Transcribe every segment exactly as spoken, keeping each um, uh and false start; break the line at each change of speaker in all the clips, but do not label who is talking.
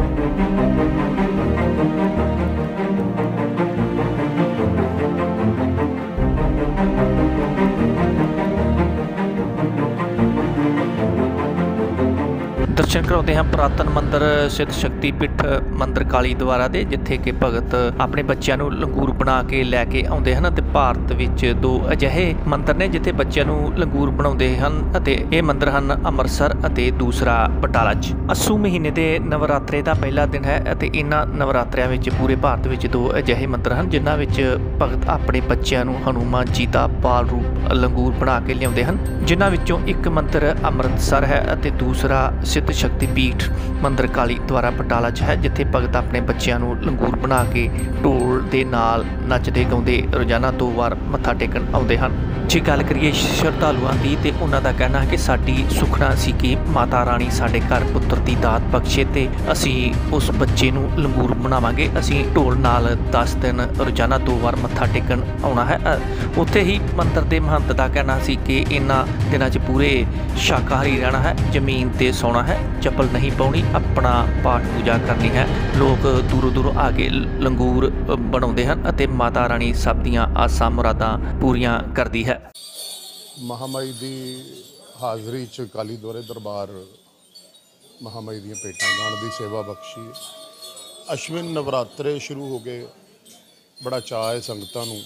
दर्शन कराते हैं पुरातन मंदिर सिद्ध शक्ति पीठ मंदिर काली द्वारा दे, जिथे कि भगत अपने बच्चों को लंगूर बना के लैके आते हैं। ते भारत विच दो अजिहे मंदिर ने जिथे बच्चों को लंगूर बनाते हैं। ये मंदिर हैं अमृतसर अते दूसरा बटाला च। अस्सू महीने के नवरात्रे का पहला दिन है। इन्हां नवरात्रियां विच पूरे भारत विच दो अजिहे मंदिर हैं जिन्हां विच भगत अपने बच्चों को हनुमान जी का बाल रूप लंगूर बना के लियाउंदे हन, जिन्हां विचों एक मंदिर अमृतसर है अते दूसरा सिद्ध शक्ति पीठ मंदिर काली द्वारा बटाला च है, जिथे भगत अपने बच्चों को लंगूर बना के ढोल दे नाल नचदे गाउंदे रोजाना दो बार मत्था टेकन आउंदे हन। जे गल करिए श्रद्धालुआं दी ते उन्हां दा कहना है कि साडी सुखना सी कि माता रानी साडे घर पुत्र दी दात बख्शे ते असीं उस बच्चे नूं लंगूर बनावांगे। असीं ढोल नाल दस दिन रोजाना दो बार मत्था टेकन आउणा है। उत्थे ही मंदिर दे महंत दा कहना सी कि इन्हां दिनां च पूरे शाकाहारी रहना है, जमीन ते सौना है, चप्पल नहीं पाउणी, अपना पाठ पूजा करनी है। लोग दूरों दूरों आके लंगूर बनाउंदे हन अते माता रानी सब दियां आसां मुरादां पूरीआं करदी है।
महामाई की हाज़री च काली द्वारे दरबार महामाई दी भेटां गाण की सेवा बख्शी। अश्विन नवरात्रे शुरू हो गए, बड़ा चाਅ है संगतां नूं।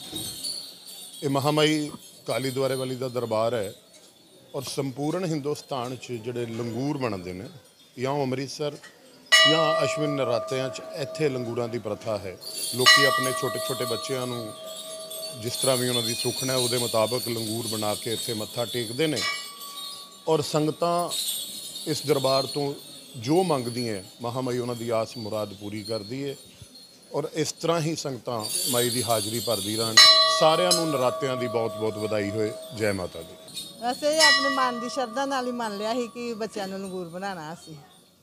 ये महामाई काली द्वारे वाली का दरबार है और संपूर्ण हिंदुस्तान च जिहड़े लंगूर बनते हैं या अमृतसर या अश्विन नवरात्रियां च इत्थे लंगूरां की प्रथा है। लोग अपने छोटे छोटे बच्चों नूं जिस तरह भी उन्होंने सुखना है वो मुताबिक लंगूर बना के इत्थे मत्था टेकते हैं और संगतां इस दरबार तो जो मंगदी हैं महामाई उन्होंने आस मुराद पूरी करती है। और इस तरह ही संगतां माई की हाज़री भरदी रहन। सारिਆਂ ਨੂੰ नरात्यां की बहुत बहुत बधाई होए। जय माता दी।
वैसे ही अपने मन की श्रद्धा नाल ही मान लिया ही कि बच्चों को लंगूर बनाना असी।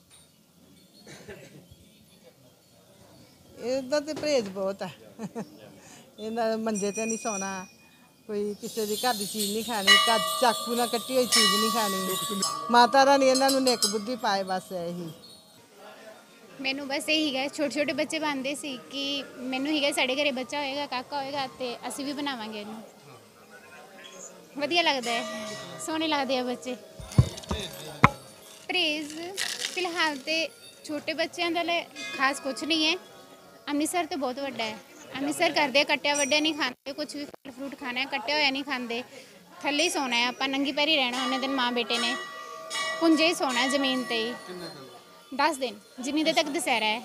इहदा ते परहेज बहुत है। इन्हां मंजे ते नहीं सोना, कोई किसी की घर की चीज़ नहीं खानी, घर चाकू ना कट्टी हुई चीज़ नहीं खानी। माता रानी इन्हों नेक बुद्धि पाए, बस यही।
मैनू बस यही है, छोटे छोटे बच्चे बनते सी कि मैनू ही साढ़े घरे बच्चा होएगा, काका होएगा तो असी भी बनावांगे इनू। वधिया लगता है, सोहने लगते हैं बच्चे। परहेज फिलहाल तो छोटे बच्चों के लिए खास कुछ नहीं है। अमृतसर तो बहुत वड्डा है, अमृतसर करते कट्टिया वड्डिया नहीं खाते, कुछ भी फल फ्रूट खाना है कट्टिया होया नहीं खाते, थले ही सोना है। आप नंगी पैरी रहना उन्ने दिन माँ बेटे ने, पुंजे ही सोना है जमीन ते ही दस दिन जिन्नी देर तक दशहरा है।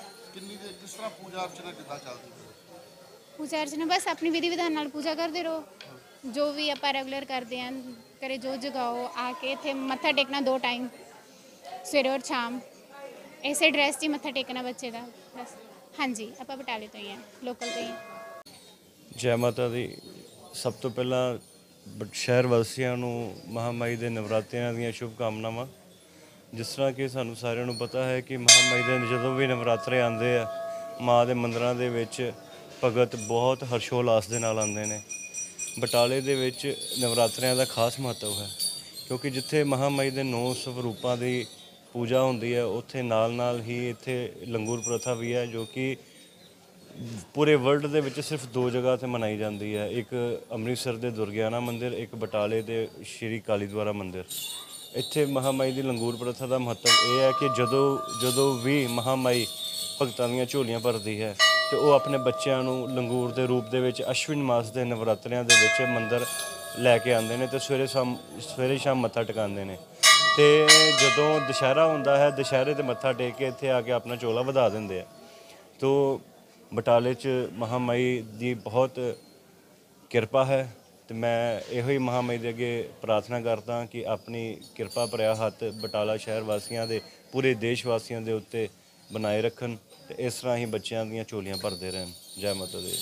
पूजा अर्चना बस अपनी विधि विधान नाल पूजा करते रहो, जो भी आप रेगुलर करते हैं करे जो जगाओ आके इत्थे मत्था टेकना दो टाइम सवेरे और शाम, इसे ड्रैस च ही मत्था टेकना बच्चे का बस। हाँ जी, आप बटाले तो ही हैं, लोकल तो ही।
जय माता दी। सब तो पहला शहर वासियों नूं महामाई दे नवरात्रियां दीयां शुभकामनावां। जिस तरह कि सानूं सारिਆਂ ਨੂੰ पता है कि महामाई दे जदों भी नवरात्रे आते हैं माँ के मंदिरां दे विच भगत बहुत हर्षोल्लास दे नाल आंदे ने। बटाले दे विच नवरात्रियां दा खास महत्व है क्योंकि जिथे महामाई दे नौ स्वरूपां दी पूजा होंदी है उत्थे नाल नाल ही इत्थे लंगूर प्रथा भी है, जो कि पूरे वर्ल्ड दे विच सिर्फ दो जगह ते मनाई जाती है। एक अमृतसर दे दुर्गियाना मंदिर, एक बटाले दे श्री काली द्वारा मंदिर। इत्थे महामाई दी लंगूर प्रथा का महत्व यह है कि जदों जदों भी महामाई भगतां दीयां झोलियां भरदी है तो वह अपने बच्चों को लंगूर के रूप दे विच अश्विन मास के नवरात्रियां दे विच मंदिर लैके आते हैं तो सवेरे शाम सवेरे शाम मत्था टिकाते हैं। तो जदों दशहरा होंदा है दशहरे ते मत्था टेक के इत्थे आके अपना चोला वधा देंदे हैं। तो बटाले च महामाई की बहुत किरपा है तो मैं यो महामाई के अगे प्रार्थना करता कि अपनी किरपा भरिया हत्थ बटाला शहर वासियों के पूरे देश वासियों के उत्ते बनाए रखन तो इस तरह ही बच्चों दीयां झोलियां भरते रहन। जय माता दी।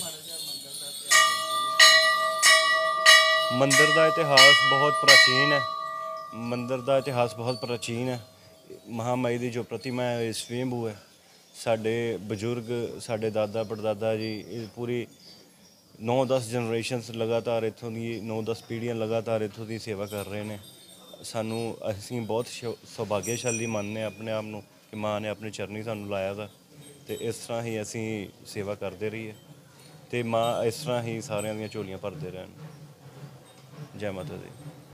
मंदिर का इतिहास बहुत प्राचीन है। मंदिर का इतिहास बहुत प्राचीन है। महामाई की जो प्रतिमा है स्वयंभू है। साढ़े बजुर्ग साढ़े दादा परदादा जी पूरी नौ दस जनरेशनस लगातार इत्थों की नौ दस पीढ़ियां लगातार इत्थों की सेवा कर रहे हैं। सानू असीं बहुत सौभाग्यशाली मानने अपने आप को कि कि माँ ने अपने चरनी सानू लाया था, तो इस तरह ही असी सेवा करते रहिए, तो माँ इस तरह ही सारिਆਂ ਦੀਆਂ ਝੋਲੀਆਂ ਭਰਦੇ ਰਹਿਣ। जय माता दी।